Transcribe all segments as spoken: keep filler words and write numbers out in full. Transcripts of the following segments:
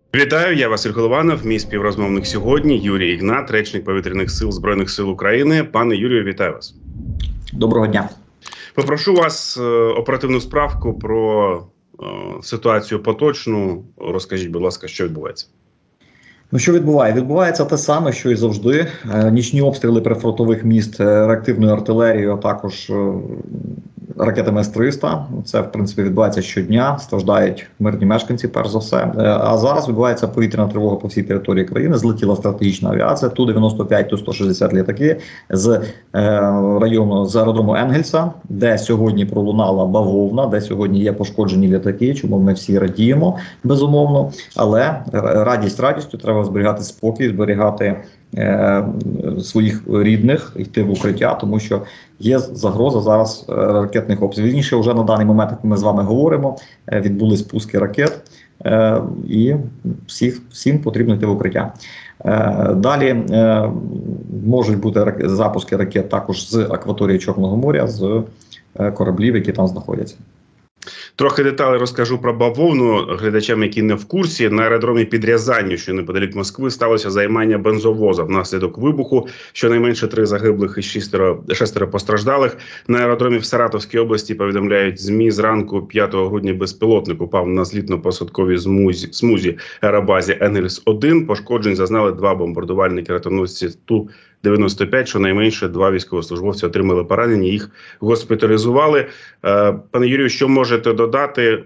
Вітаю, я Василь Голованов, мій співрозмовник сьогодні Юрій Ігнат, речник Повітряних сил Збройних сил України. Пане Юрію, вітаю вас. Доброго дня. Попрошу вас е, оперативну справку про е, ситуацію поточну. Розкажіть, будь ласка, що відбувається? Ну, що відбувається? Відбувається те саме, що і завжди. Е, нічні обстріли прифронтових міст реактивною артилерією, а також е, ракетами С триста. Це, в принципі, відбувається щодня. Страждають мирні мешканці, перш за все. Е, а зараз відбувається повітряна тривога по всій території країни. Злетіла стратегічна авіація, Ту дев'яносто п'ять, Ту сто шістдесят літаки з е, району, з аеродрому Енгельса, де сьогодні пролунала бавовна, де сьогодні є пошкоджені літаки, чому ми всі радіємо, безумовно. Але радість радістю, треба зберігати спокій, зберігати е, своїх рідних, йти в укриття, тому що є загроза зараз е, ракетних обстрілів. Вірніше, вже на даний момент, як ми з вами говоримо, е, відбулись пуски ракет, е, і всіх, всім потрібно йти в укриття. Е, далі е, можуть бути рак... запуски ракет також з акваторії Чорного моря, з е, кораблів, які там знаходяться. Трохи деталей розкажу про бавовну глядачам, які не в курсі. На аеродромі під Рязанню, що неподалік Москви, сталося займання бензовоза внаслідок вибуху. Щонайменше три загиблих і шестеро, шестеро постраждалих. На аеродромі в Саратовській області, повідомляють ЗМІ, зранку п'ятого грудня безпілотник упав на злітно-посадковій смузі, смузі аеробазі Енгельс один. Пошкоджень зазнали два бомбардувальники-ракетоносці Ту дев'яносто п'ять, щонайменше два військовослужбовці отримали поранення, їх госпіталізували. Пане Юрію, що можете додати?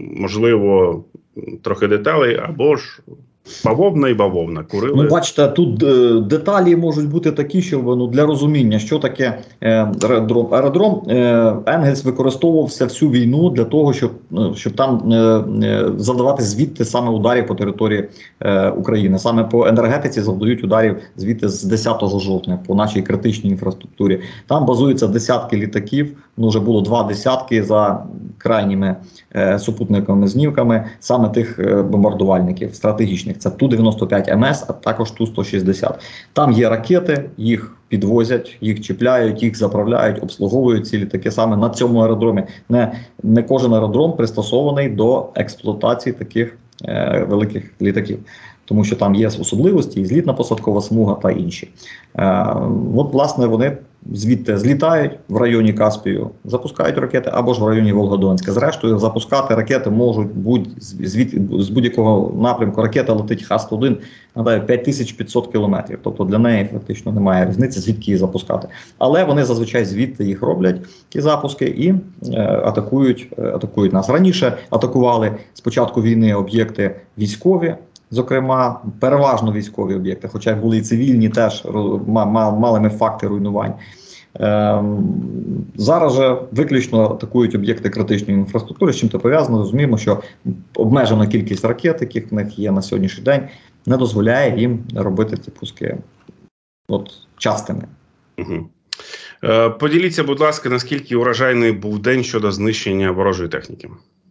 Можливо, трохи деталей, або ж бавовна і бавовна. Курили. Ну, бачите, тут е, деталі можуть бути такі, що ну, для розуміння, що таке е, аеродром. Аеродром е, Енгельс використовувався всю війну для того, щоб, щоб там е, е, завдавати звідти саме ударів по території е, України. Саме по енергетиці завдають ударів звідти з десятого жовтня по нашій критичній інфраструктурі. Там базуються десятки літаків, ну вже було два десятки за крайніми е, супутниковими знімками саме тих е, бомбардувальників стратегічних. Це Ту дев'яносто п'ять Ем Ес, а також Ту сто шістдесят. Там є ракети, їх підвозять, їх чіпляють, їх заправляють, обслуговують ці літаки саме на цьому аеродромі. Не, не кожен аеродром пристосований до експлуатації таких е, великих літаків. Тому що там є особливості, і злітно-посадкова смуга та інші. Е, от, власне, вони звідти злітають в районі Каспію, запускають ракети, або ж в районі Волгодонська. Зрештою, запускати ракети можуть будь, звід, з будь-якого напрямку. Ракета летить Х сто один, нагадаю, п'ять тисяч п'ятсот кілометрів. Тобто для неї фактично немає різниці, звідки її запускати. Але вони зазвичай звідти їх роблять, ті запуски, і е, атакують, е, атакують нас. Раніше атакували з початку війни об'єкти військові, зокрема, переважно військові об'єкти, хоча були і цивільні, теж мали ми факти руйнувань. Ем, зараз же виключно атакують об'єкти критичної інфраструктури. З чим це пов'язано? Розуміємо, що обмежена кількість ракет, яких в них є на сьогоднішній день, не дозволяє їм робити ці пуски от, частими. Угу. Е, поділіться, будь ласка, наскільки урожайний був день щодо знищення ворожої техніки?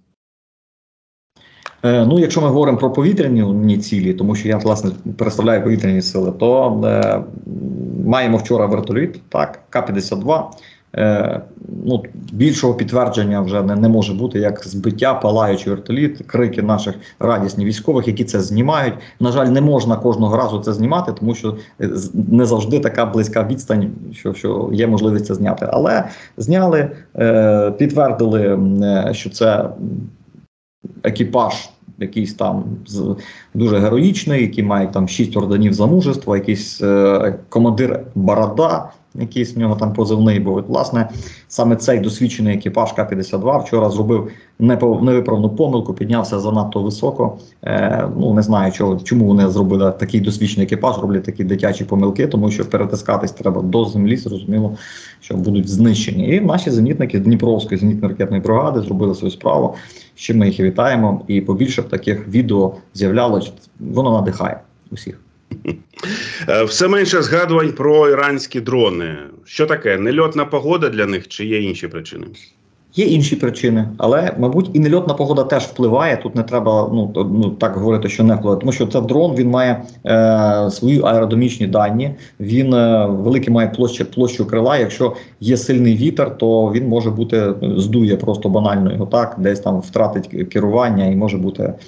Ну, якщо ми говоримо про повітряні цілі, тому що я, власне, представляю повітряні сили, то е, маємо вчора вертоліт, так, Ка п'ятдесят два. Е, ну, більшого підтвердження вже не, не може бути, як збиття, палаючий вертоліт, крики наших радісних військових, які це знімають. На жаль, не можна кожного разу це знімати, тому що не завжди така близька відстань, що, що є можливість це зняти. Але зняли, е, підтвердили, е, що це екіпаж якийсь там дуже героїчний, який має там шість орденів за мужество, якийсь е, командир Борода, якийсь в нього там позивний був. Власне, саме цей досвідчений екіпаж Ка п'ятдесят два вчора зробив невиправну помилку, піднявся занадто високо. Е, ну, не знаю, чого, чому вони зробили такий досвідчений екіпаж, роблять такі дитячі помилки, тому що перетискатись треба до землі, зрозуміло, що будуть знищені. І наші зенітники Дніпровської зенітно-ракетної бригади зробили свою справу, з чим ми їх і вітаємо. І побільше таких відео з'являлось, воно надихає усіх. Все менше згадувань про іранські дрони. Що таке? Нельотна погода для них чи є інші причини? Є інші причини, але, мабуть, і нельотна погода теж впливає. Тут не треба ну, ну, так говорити, що не впливає. Тому що це дрон, він має е, свої аеродинамічні дані, він е, великий має площу, площу крила. Якщо є сильний вітер, то він може бути, здує просто банально його так, десь там втратить керування і може бути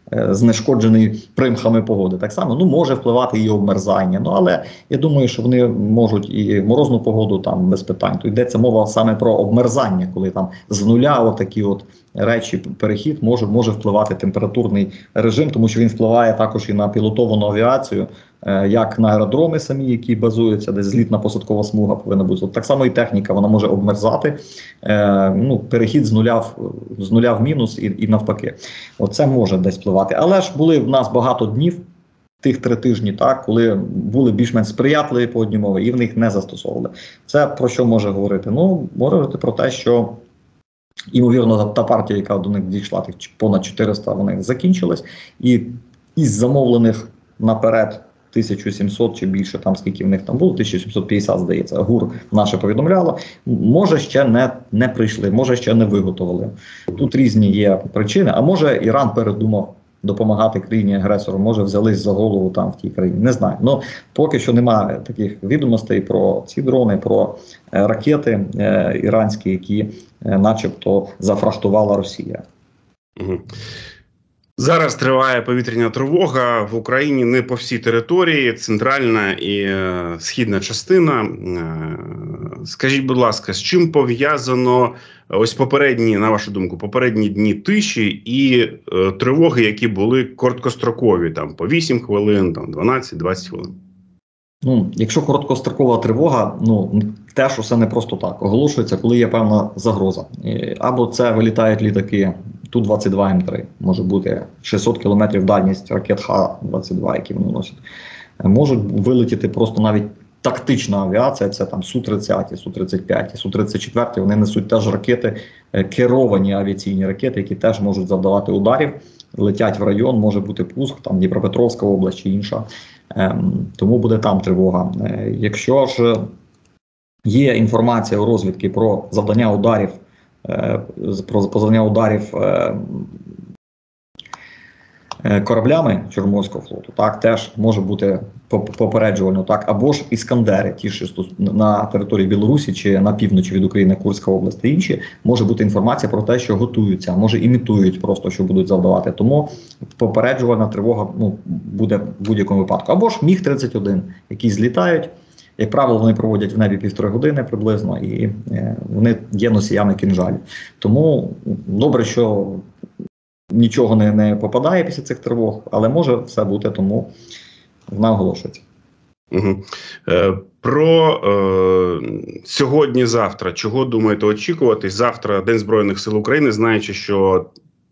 знешкоджений примхами погоди. Так само, ну, може впливати і обмерзання. Ну, але я думаю, що вони можуть і морозну погоду там без питань. То йдеться мова саме про обмерзання, коли там з нуля отакі от речі, перехід може, може впливати температурний режим, тому що він впливає також і на пілотовану авіацію, як на аеродроми самі, які базуються, десь злітна-посадкова смуга повинна бути. От так само і техніка, вона може обмерзати, е, ну, перехід з нуля в, з нуля в мінус і, і навпаки. Оце може десь впливати. Але ж були в нас багато днів, тих три тижні, так, коли були більш-менш сприятливі погодні умови, і в них не застосовували. Це про що може говорити? Ну, може говорити про те, що ймовірно, та партія, яка до них дійшла, тих понад чотириста, вони закінчилась, і із замовлених наперед тисяча сімсот чи більше, там скільки в них там було, тисяча сімсот п'ятдесят, здається, ГУР наше повідомляло, може ще не, не прийшли, може ще не виготовили. Тут різні є причини, а може Іран передумав допомагати країні-агресору, може взялись за голову там в тій країні, не знаю. Ну, поки що немає таких відомостей про ці дрони, про е, ракети е, іранські, які е, начебто зафрахтувала Росія. Угу. Зараз триває повітряна тривога в Україні не по всій території, центральна і е, східна частина. Е, скажіть, будь ласка, з чим пов'язано ось попередні, на вашу думку, попередні дні тиші і е, тривоги, які були короткострокові, там по вісім хвилин, там дванадцять-двадцять хвилин? Ну, якщо короткострокова тривога, ну, теж усе не просто так. Оголошується, коли є певна загроза. Або це вилітають літаки Ту двадцять два М три, може бути шістсот кілометрів дальність ракет Х двадцять два, які вони носять. Можуть вилетіти просто навіть тактична авіація, це там Су тридцять, Су тридцять п'ять, Су тридцять чотири, вони несуть теж ракети, керовані авіаційні ракети, які теж можуть завдавати ударів, летять в район, може бути пуск, там Дніпропетровська область чи інша. Ем, тому буде там тривога. Е, якщо ж є інформація у розвідки про завдання ударів, е, про завдання ударів е, е, кораблями Чорноморського флоту, так, теж може бути попереджувально, так, або ж іскандери, ті, що на території Білорусі чи на півночі від України, Курська область та інші, може бути інформація про те, що готуються, може імітують просто, що будуть завдавати. Тому попереджувальна тривога, ну, буде в будь-якому випадку. Або ж Міг тридцять один, які злітають, як правило, вони проводять в небі півтори години приблизно, і е, вони є носіями кінжалів. Тому добре, що нічого не, не попадає після цих тривог, але може все бути, тому вона оголошується. Угу. Е, про е, сьогодні-завтра. Чого думаєте очікувати? Завтра День Збройних сил України, знаючи, що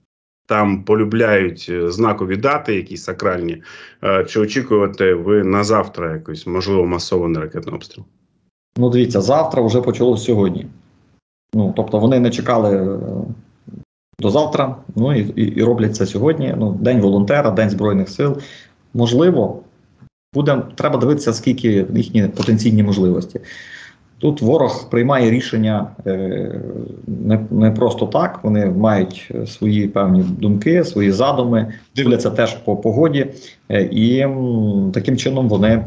там полюбляють знакові дати, якісь сакральні. Е, чи очікуєте ви на завтра якийсь, можливо, масований ракетний обстріл? Ну, дивіться, завтра вже почалось сьогодні. Ну, тобто вони не чекали до завтра, ну і, і, і роблять це сьогодні. Ну, День волонтера, День Збройних сил. Можливо, буде, треба дивитися, скільки їхні потенційні можливості. Тут ворог приймає рішення е, не, не просто так, вони мають свої певні думки, свої задуми, дивляться теж по погоді, е, і м, таким чином вони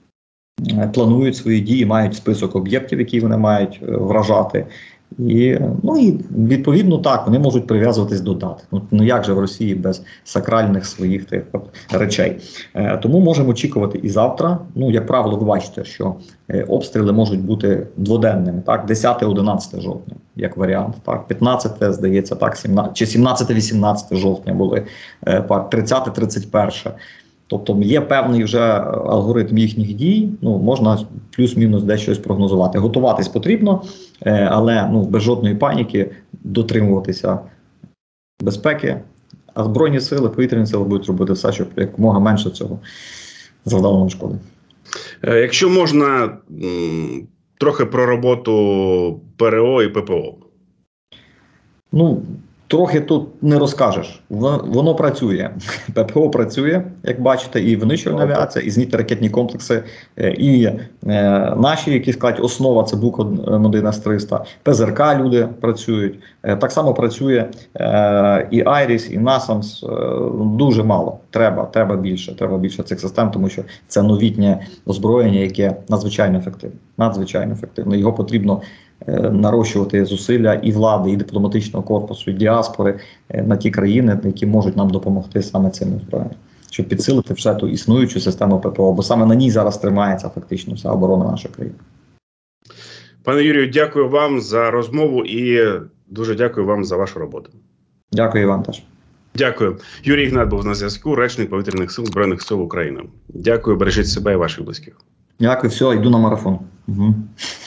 планують свої дії, мають список об'єктів, які вони мають е, вражати. І, ну і відповідно так, вони можуть прив'язуватись до дат. Ну, ну як же в Росії без сакральних своїх тих речей. Е, тому можемо очікувати і завтра. Ну, як правило, ви бачите, що е, обстріли можуть бути дводенними, так, десяте-одинадцяте жовтня, як варіант, так, п'ятнадцяте, здається, так, сімнадцяте, чи сімнадцяте-вісімнадцяте жовтня були, е, тридцяте-тридцять перше. Тобто є певний вже алгоритм їхніх дій, ну, можна плюс-мінус десь щось прогнозувати. Готуватись потрібно, але ну, без жодної паніки дотримуватися безпеки, а Збройні сили, повітряні сили будуть робити все, щоб якомога менше цього завдало нам шкоди. Якщо можна, трохи про роботу ПРО і ППО. Ну, трохи тут не розкажеш. Воно працює. ППО працює, як бачите, і винищувальна авіація, і зенітно-ракетні комплекси, і е, наші, які скажуть, основа це Бук один С триста, ПЗРК люди працюють. Е, так само працює е, і Айріс, і Насамс. Е, дуже мало. Треба, треба більше. Треба більше цих систем, тому що це новітнє озброєння, яке надзвичайно ефективне. Надзвичайно ефективне. Його потрібно е, нарощувати зусилля і влади, і дипломатичного корпусу, і діаспори е, на ті країни, які можуть нам допомогти саме цим озброєнням, щоб підсилити вже ту існуючу систему ППО, бо саме на ній зараз тримається фактично вся оборона нашої країни. Пане Юрію, дякую вам за розмову і дуже дякую вам за вашу роботу. Дякую, Іван, теж. Дякую. Юрій Ігнат був на зв'язку, речник Повітряних сил Збройних сил України. Дякую, бережіть себе і ваших близьких. Дякую, все, йду на марафон. Угу.